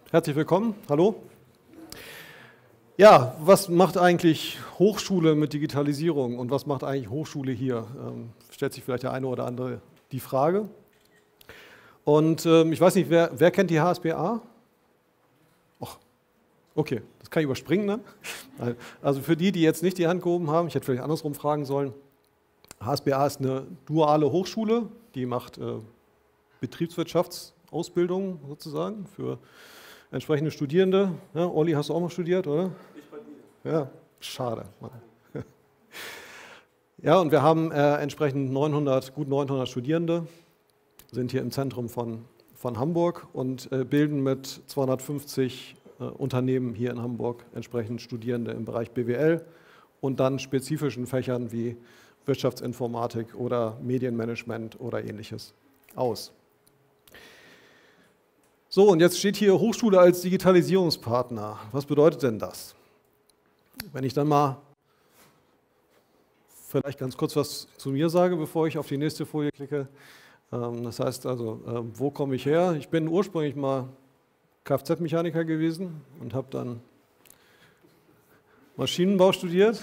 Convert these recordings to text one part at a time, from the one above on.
Herzlich willkommen, hallo. Ja, was macht eigentlich Hochschule mit Digitalisierung und was macht eigentlich Hochschule hier? Stellt sich vielleicht der eine oder andere die Frage. Und ich weiß nicht, wer kennt die HSBA? Och, okay, das kann ich überspringen, ne? Also für die jetzt nicht die Hand gehoben haben, ich hätte vielleicht andersrum fragen sollen. HSBA ist eine duale Hochschule, die macht Betriebswirtschaftsausbildung sozusagen für entsprechende Studierende. Ja, Olli, hast du auch mal studiert, oder? Ich bei dir. Ja, schade. Ja, und wir haben entsprechend gut 900 Studierende, sind hier im Zentrum von Hamburg und bilden mit 250 Unternehmen hier in Hamburg entsprechend Studierende im Bereich BWL und dann spezifischen Fächern wie Wirtschaftsinformatik oder Medienmanagement oder ähnliches aus. So, und jetzt steht hier Hochschule als Digitalisierungspartner. Was bedeutet denn das? Wenn ich dann mal vielleicht ganz kurz was zu mir sage, bevor ich auf die nächste Folie klicke. Das heißt also, wo komme ich her? Ich bin ursprünglich mal Kfz-Mechaniker gewesen und habe dann Maschinenbau studiert.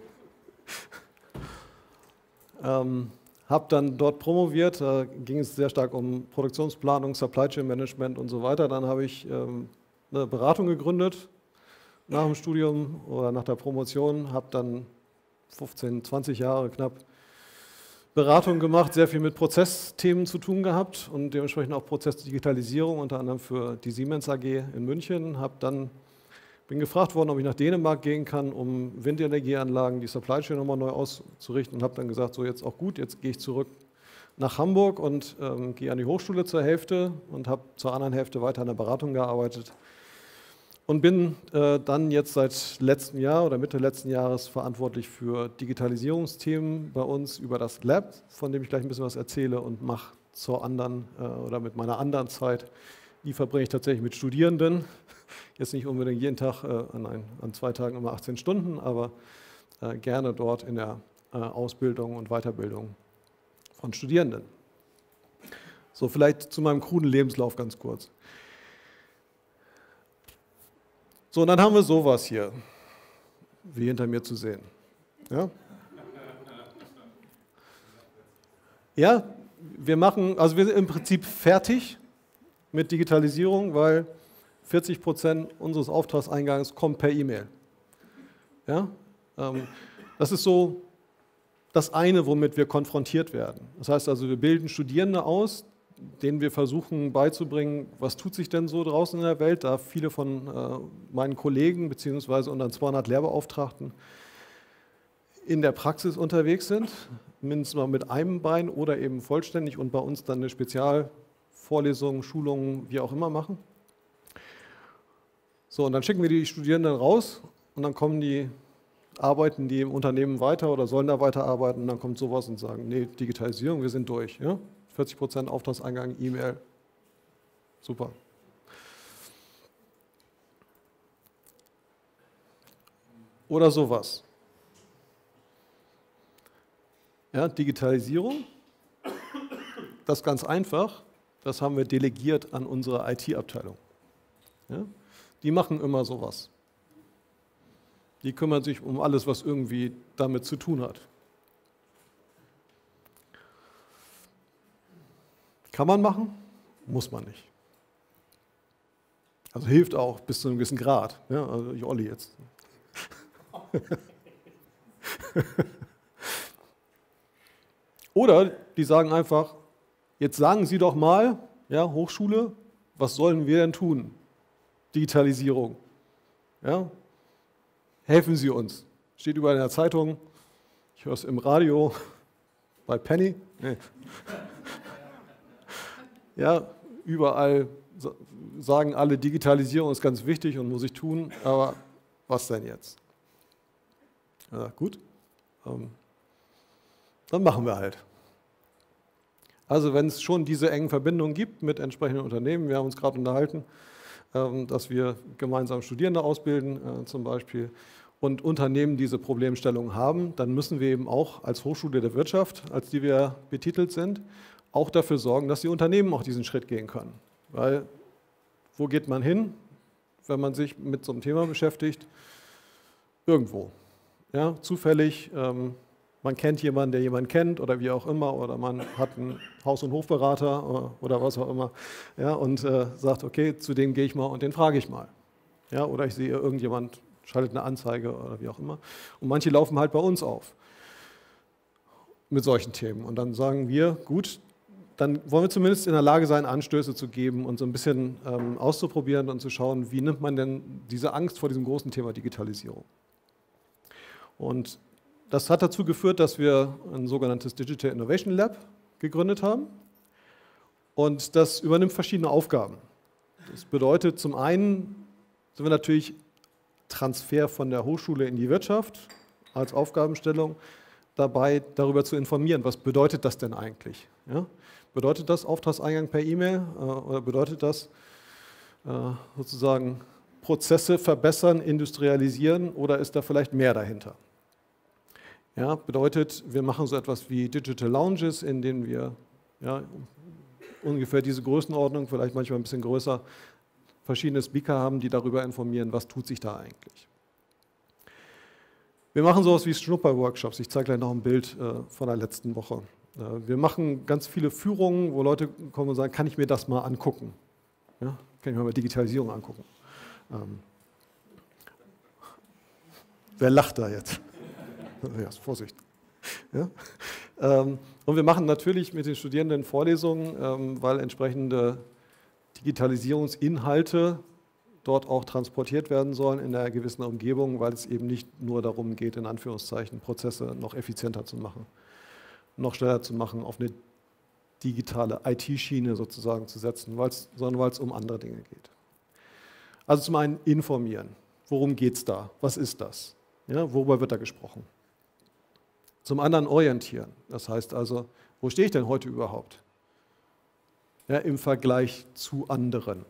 Habe dann dort promoviert, da ging es sehr stark um Produktionsplanung, Supply Chain Management und so weiter. Dann habe ich eine Beratung gegründet nach dem Studium oder nach der Promotion, habe dann 15, 20 Jahre knapp Beratung gemacht, sehr viel mit Prozessthemen zu tun gehabt und dementsprechend auch Prozessdigitalisierung, unter anderem für die Siemens AG in München. Bin gefragt worden, ob ich nach Dänemark gehen kann, um Windenergieanlagen, die Supply Chain nochmal neu auszurichten und habe dann gesagt, so jetzt auch gut, jetzt gehe ich zurück nach Hamburg und gehe an die Hochschule zur Hälfte und habe zur anderen Hälfte weiter an der Beratung gearbeitet und bin dann jetzt seit letztem Jahr oder Mitte letzten Jahres verantwortlich für Digitalisierungsthemen bei uns über das Lab, von dem ich gleich ein bisschen was erzähle und mache zur anderen oder mit meiner anderen Zeit. Die verbringe ich tatsächlich mit Studierenden. Jetzt nicht unbedingt jeden Tag, an 2 Tagen immer 18 Stunden, aber gerne dort in der Ausbildung und Weiterbildung von Studierenden. So, vielleicht zu meinem kruden Lebenslauf ganz kurz. So, und dann haben wir sowas hier, wie hinter mir zu sehen. Ja, ja wir sind im Prinzip fertig mit Digitalisierung, weil 40% unseres Auftragseingangs kommt per E-Mail. Ja? Das ist so das eine, womit wir konfrontiert werden. Das heißt also, wir bilden Studierende aus, denen wir versuchen beizubringen, was tut sich denn so draußen in der Welt, da viele von meinen Kollegen bzw. unseren 200 Lehrbeauftragten in der Praxis unterwegs sind, mindestens mal mit einem Bein oder eben vollständig und bei uns dann eine Spezialvorlesung, Schulungen, wie auch immer machen. So, und dann schicken wir die Studierenden raus und dann arbeiten die im Unternehmen weiter oder sollen da weiterarbeiten und dann kommt sowas und sagen, nee, Digitalisierung, wir sind durch. Ja? 40% Auftragseingang, E-Mail, super. Oder sowas. Ja, Digitalisierung, das ist ganz einfach, das haben wir delegiert an unsere IT-Abteilung. Ja? Die machen immer sowas. Die kümmern sich um alles, was irgendwie damit zu tun hat. Kann man machen, muss man nicht. Also hilft auch bis zu einem gewissen Grad. Ja, also ich Olli jetzt. Oder die sagen einfach, jetzt sagen Sie doch mal, ja, Hochschule, was sollen wir denn tun? Digitalisierung. Ja? Helfen Sie uns. Steht überall in der Zeitung, ich höre es im Radio, bei Penny. Nee. Ja, überall sagen alle, Digitalisierung ist ganz wichtig und muss ich tun, aber was denn jetzt? Ja, gut, dann machen wir halt. Also wenn es schon diese engen Verbindungen gibt mit entsprechenden Unternehmen, wir haben uns gerade unterhalten, dass wir gemeinsam Studierende ausbilden zum Beispiel und Unternehmen diese Problemstellungen haben, dann müssen wir eben auch als Hochschule der Wirtschaft, als die wir betitelt sind, auch dafür sorgen, dass die Unternehmen auch diesen Schritt gehen können. Weil, wo geht man hin? wenn man sich mit so einem Thema beschäftigt? Irgendwo. Ja, zufällig, man kennt jemanden, der jemanden kennt oder wie auch immer, oder man hat einen Haus- und Hofberater oder was auch immer, ja, und sagt, okay, zu dem gehe ich mal und den frage ich mal. Ja, oder ich sehe, irgendjemand schaltet eine Anzeige oder wie auch immer. Und manche laufen halt bei uns auf mit solchen Themen. Und dann sagen wir, gut, dann wollen wir zumindest in der Lage sein, Anstöße zu geben und so ein bisschen auszuprobieren und zu schauen, wie nimmt man denn diese Angst vor diesem großen Thema Digitalisierung. Und das hat dazu geführt, dass wir ein sogenanntes Digital Innovation Lab gegründet haben. Und das übernimmt verschiedene Aufgaben. Das bedeutet, zum einen sind wir natürlich Transfer von der Hochschule in die Wirtschaft als Aufgabenstellung dabei, darüber zu informieren, was bedeutet das denn eigentlich? Ja? Bedeutet das Auftragseingang per E-Mail oder bedeutet das sozusagen Prozesse verbessern, industrialisieren oder ist da vielleicht mehr dahinter? Ja, bedeutet, wir machen so etwas wie Digital Lounges, in denen wir ungefähr diese Größenordnung, vielleicht manchmal ein bisschen größer, verschiedene Speaker haben, die darüber informieren, was tut sich da eigentlich. Wir machen sowas wie Schnupper-Workshops. Ich zeige gleich noch ein Bild von der letzten Woche. Wir machen ganz viele Führungen, wo Leute kommen und sagen, kann ich mir das mal angucken? Ja, kann ich mir mal Digitalisierung angucken? Wer lacht da jetzt? Ja, Vorsicht. Ja? Und wir machen natürlich mit den Studierenden Vorlesungen, weil entsprechende Digitalisierungsinhalte dort auch transportiert werden sollen in einer gewissen Umgebung, weil es eben nicht nur darum geht, in Anführungszeichen Prozesse noch effizienter zu machen, noch schneller zu machen, auf eine digitale IT-Schiene sozusagen zu setzen, sondern weil es um andere Dinge geht. Also zum einen informieren. Worum geht es da? Was ist das? Ja, worüber wird da gesprochen? Zum anderen orientieren. Das heißt also, wo stehe ich denn heute überhaupt? Ja, im Vergleich zu anderen.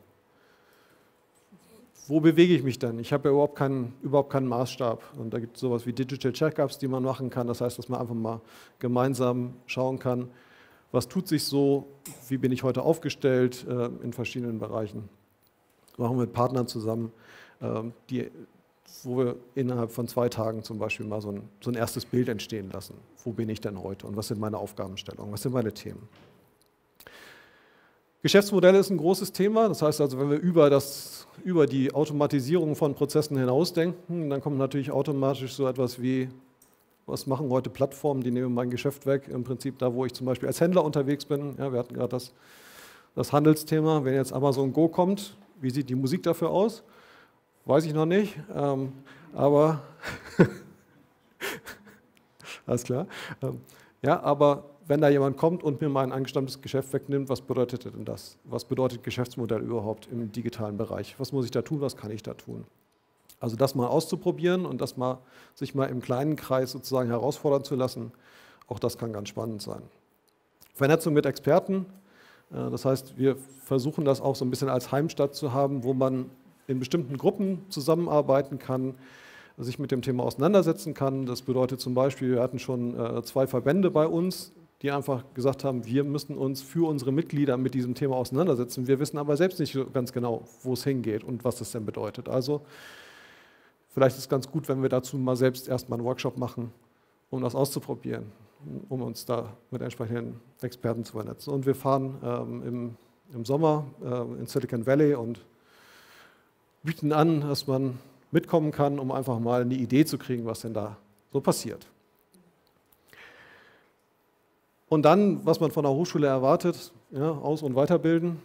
Wo bewege ich mich denn? Ich habe ja überhaupt keinen Maßstab. Und da gibt es sowas wie Digital Checkups, die man machen kann. Das heißt, dass man einfach mal gemeinsam schauen kann, was tut sich so, wie bin ich heute aufgestellt in verschiedenen Bereichen. Das machen wir mit Partnern zusammen, wo wir innerhalb von 2 Tagen zum Beispiel mal so ein erstes Bild entstehen lassen. Wo bin ich denn heute und was sind meine Aufgabenstellungen, was sind meine Themen? Geschäftsmodelle ist ein großes Thema. Das heißt also, wenn wir über die Automatisierung von Prozessen hinausdenken, dann kommt natürlich automatisch so etwas wie, was machen heute Plattformen, die nehmen mein Geschäft weg, im Prinzip da, wo ich zum Beispiel als Händler unterwegs bin. Ja, wir hatten gerade das Handelsthema. Wenn jetzt Amazon Go kommt, wie sieht die Musik dafür aus? Weiß ich noch nicht, aber alles klar. Ja, aber wenn da jemand kommt und mir mein angestammtes Geschäft wegnimmt, was bedeutet denn das? Was bedeutet Geschäftsmodell überhaupt im digitalen Bereich? Was muss ich da tun? Was kann ich da tun? Also das mal auszuprobieren und sich mal im kleinen Kreis sozusagen herausfordern zu lassen, auch das kann ganz spannend sein. Vernetzung mit Experten, das heißt, wir versuchen das auch so ein bisschen als Heimstatt zu haben, wo man in bestimmten Gruppen zusammenarbeiten kann, sich mit dem Thema auseinandersetzen kann. Das bedeutet zum Beispiel, wir hatten schon 2 Verbände bei uns, die einfach gesagt haben, wir müssen uns für unsere Mitglieder mit diesem Thema auseinandersetzen. Wir wissen aber selbst nicht ganz genau, wo es hingeht und was das denn bedeutet. Also vielleicht ist es ganz gut, wenn wir dazu mal selbst erstmal einen Workshop machen, um das auszuprobieren, um uns da mit entsprechenden Experten zu vernetzen. Und wir fahren im Sommer in Silicon Valley und bieten an, dass man mitkommen kann, um einfach mal eine Idee zu kriegen, was denn da so passiert. Und dann, was man von der Hochschule erwartet, ja, Aus- und Weiterbilden,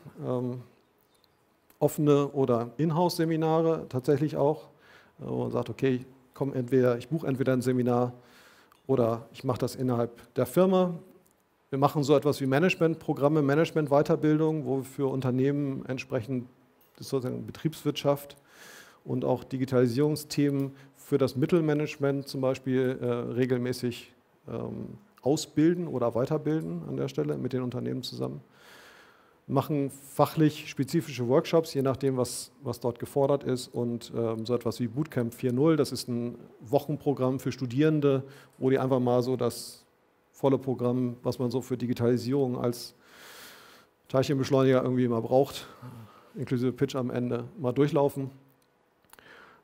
offene oder Inhouse-Seminare tatsächlich auch, wo man sagt, okay, ich buche entweder ein Seminar oder ich mache das innerhalb der Firma. Wir machen so etwas wie Managementprogramme, Management-Weiterbildung, wo wir für Unternehmen entsprechend sozusagen Betriebswirtschaft und auch Digitalisierungsthemen für das Mittelmanagement zum Beispiel regelmäßig ausbilden oder weiterbilden an der Stelle mit den Unternehmen zusammen. Machen fachlich spezifische Workshops, je nachdem, was dort gefordert ist, und so etwas wie Bootcamp 4.0, das ist ein Wochenprogramm für Studierende, wo die einfach mal so das volle Programm, was man so für Digitalisierung als Teilchenbeschleuniger irgendwie mal braucht, inklusive Pitch am Ende, mal durchlaufen.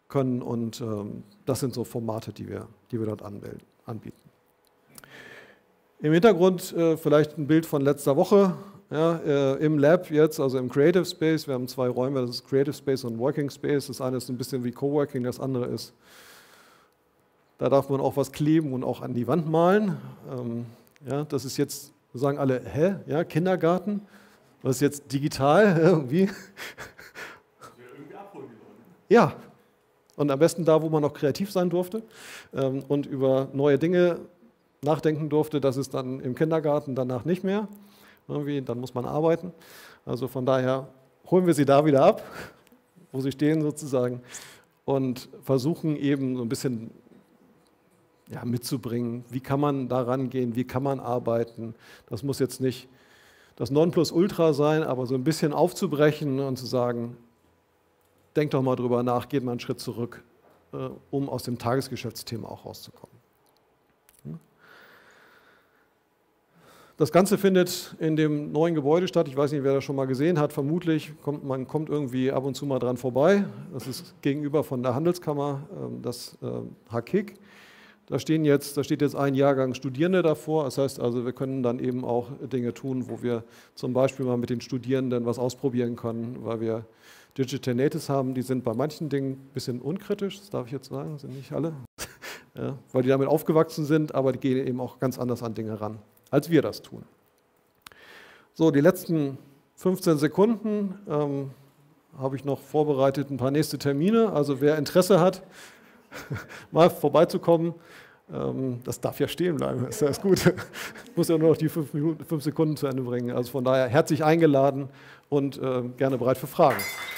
können und das sind so Formate, die wir dort anbieten. Im Hintergrund vielleicht ein Bild von letzter Woche. Ja, im Lab jetzt, also im Creative Space, wir haben 2 Räume, das ist Creative Space und Working Space. Das eine ist ein bisschen wie Coworking, das andere ist, da darf man auch was kleben und auch an die Wand malen. Ja, das ist jetzt, sagen alle, hä, ja, Kindergarten, das ist jetzt digital irgendwie. Das wäre irgendwie abholen die Leute. Ja, und am besten da, wo man noch kreativ sein durfte und über neue Dinge nachdenken durfte, das ist dann im Kindergarten danach nicht mehr. Irgendwie, dann muss man arbeiten. Also von daher holen wir sie da wieder ab, wo sie stehen sozusagen und versuchen eben so ein bisschen mitzubringen, wie kann man da rangehen, wie kann man arbeiten. Das muss jetzt nicht das Nonplusultra sein, aber so ein bisschen aufzubrechen und zu sagen, denkt doch mal drüber nach, geht mal einen Schritt zurück, um aus dem Tagesgeschäftsthema auch rauszukommen. Das Ganze findet in dem neuen Gebäude statt. Ich weiß nicht, wer das schon mal gesehen hat. Vermutlich man kommt irgendwie ab und zu mal dran vorbei. Das ist gegenüber von der Handelskammer, das HKIK. Da steht jetzt ein Jahrgang Studierende davor. Das heißt also, wir können dann eben auch Dinge tun, wo wir zum Beispiel mal mit den Studierenden was ausprobieren können, weil wir Digital Natives haben. Die sind bei manchen Dingen ein bisschen unkritisch, das darf ich jetzt sagen, sind nicht alle, ja, weil die damit aufgewachsen sind, aber die gehen eben auch ganz anders an Dinge ran, als wir das tun. So, die letzten 15 Sekunden habe ich noch vorbereitet, ein paar nächste Termine. Also wer Interesse hat, mal vorbeizukommen, das darf ja stehen bleiben, ist das gut. Ich muss ja nur noch die 5 Sekunden zu Ende bringen. Also von daher herzlich eingeladen und gerne bereit für Fragen.